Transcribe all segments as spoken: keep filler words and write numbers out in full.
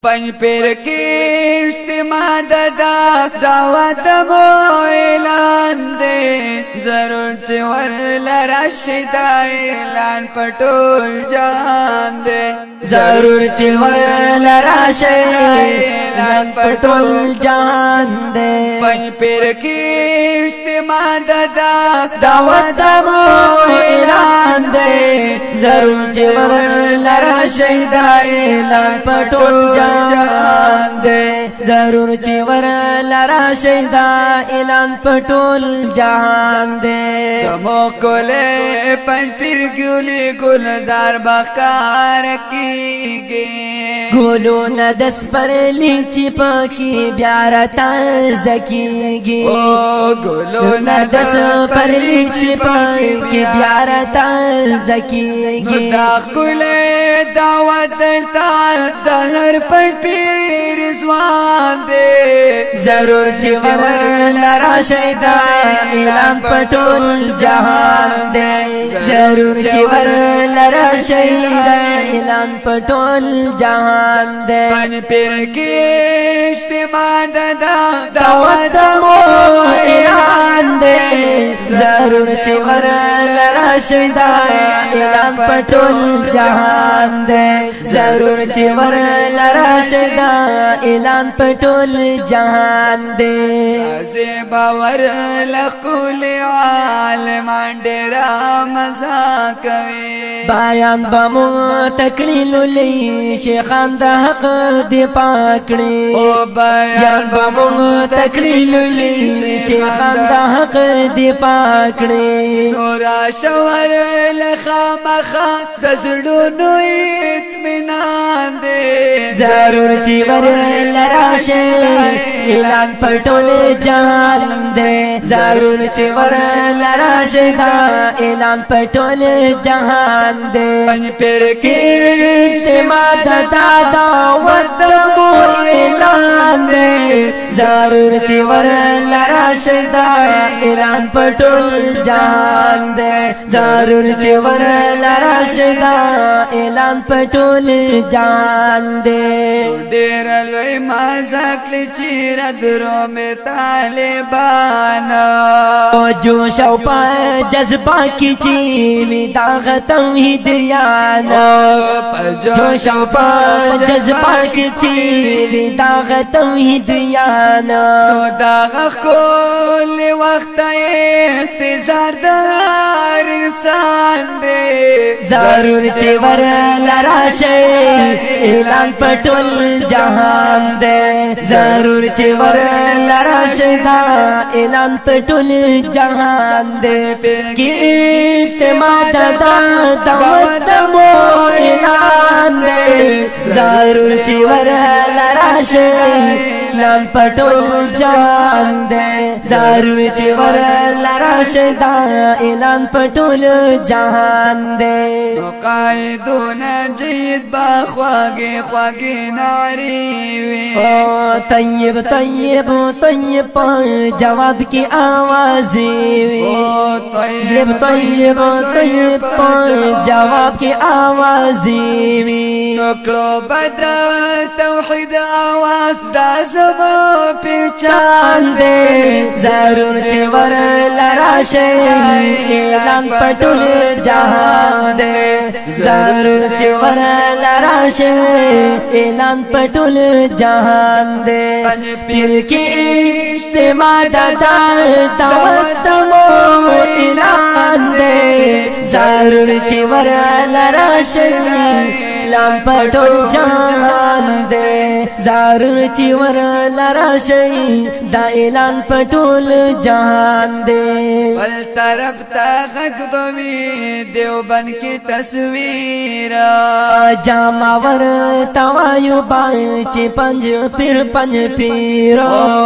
پنج پیر کی اجتماع دا دعوت مو اعلان دے ضرور چه ور لراشی دا اعلان پټول جان دے ضرور چه ور لراشی اعلان پټول جان دے پنج پیر کی اجتماع دا دعوت مو اعلان دے ضرور چه ور لراشی دا اعلان پټول جان دے ضرور چه ور لراشی دا اعلان پټول جهان دے تمو کولے پنج پیر گولی گلزار بخار کی گے گولو ندس پر لیچی پاکی بیارتا زکی گی گولو ندس پر لیچی پاکی بیارتا زکی گی داخ کولے دعوت تا دہر پنج پیر زوان دے ضرور چی ور لراشی دا اعلان پټول جهان دے ضرور چی ور لراشی دا اعلان پټول جهان دے پنج پیر کی اجتماع دا دعوت مو اعلان دے ضرور چی ور لراشی دا اعلان پټول جهان دے ضرور چی ور لراشی دا اعلان پټول جهان دے ازی باور لخول عالمان ڈیرا مزا کوي بیان بمو تکړیلو لئی شیخان د حق دی پاکړي او بیان بمو تکړیلو لئی شیخان د حق دی پاکړي نورا شور لخامخا د زړونو اطمینان دے ضرور چی ور لراشی اعلان پټول جهان دے ضرور چی ور لراشی دا اعلان پټول جهان دے پنج پیر کی اجتماع دا دعوت مو اعلان دے ضرور چی ور لراشی دا اعلان پټول جهان دے ضرور چی ور لراشی دا اعلان پټول جهان دے ډیر لوی مازاک لچیر درو می طالبان او جوش او پا جذبہ کی چیوی داغ توحید یانا جوش او پا جذبہ کی چیوی داغ توحید یانا نو داغ کل وقت احتضار دار انسان دے ضرور چی ور لراشی اعلان پټول جهان دے ضرور چی ور لراشی دا اعلان پټول جهان دے کی اجتماع دا دعوت مو اعلان دے ضرور چی ور لراشی اعلان پټول جهان دے ضرور چی ور لراشی دا اعلان پټول جهان دے نو قائدون جید با خواگی خواگی نعری وی او طیب طیب طیب جواب کی آوازی وی او طیب طیب طیب جواب کی آوازی وی نکلو بدا توحید آواز دا زما پیچان دے ضرور چی ور لراشی اعلان پټول جهان دے ضرور چی ور لراشی اعلان پټول جهان دے پیر کی اجتماع دا دعوت مو اعلان دے ضرور چی ور لراشی اعلان پټول جهان دے ضرور چی ور لراشی دا اعلان پټول جهان دے بل طرف تا غږ بوي دیوبند کی تصویر جاماور توایو بای چی پنج پیر پنج پیر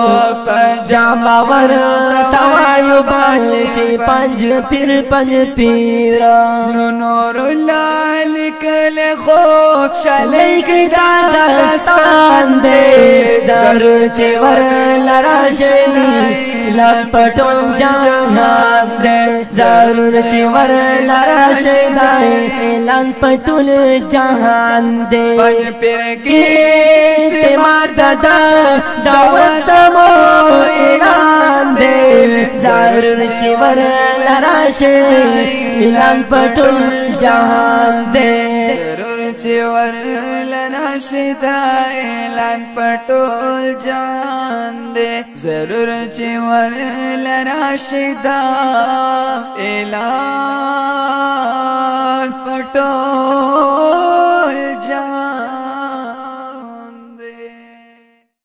جاماور توایو بای چی پنج پیر پنج پیر نور الله لکل خود شلی کی داستان دے ضرور چی ور لراشی اعلان پټول جهان دے ضرور چی ور لراشی اعلان پټول جهان دے پنج پیر کی دادا دعوت مو اعلان دے ضرور چې ور لراشه اعلان پټول جهان دے ضرور چې ور لراشه دا اعلان پټول جهان دے ضرور چې ور لراشه دا اعلان پټول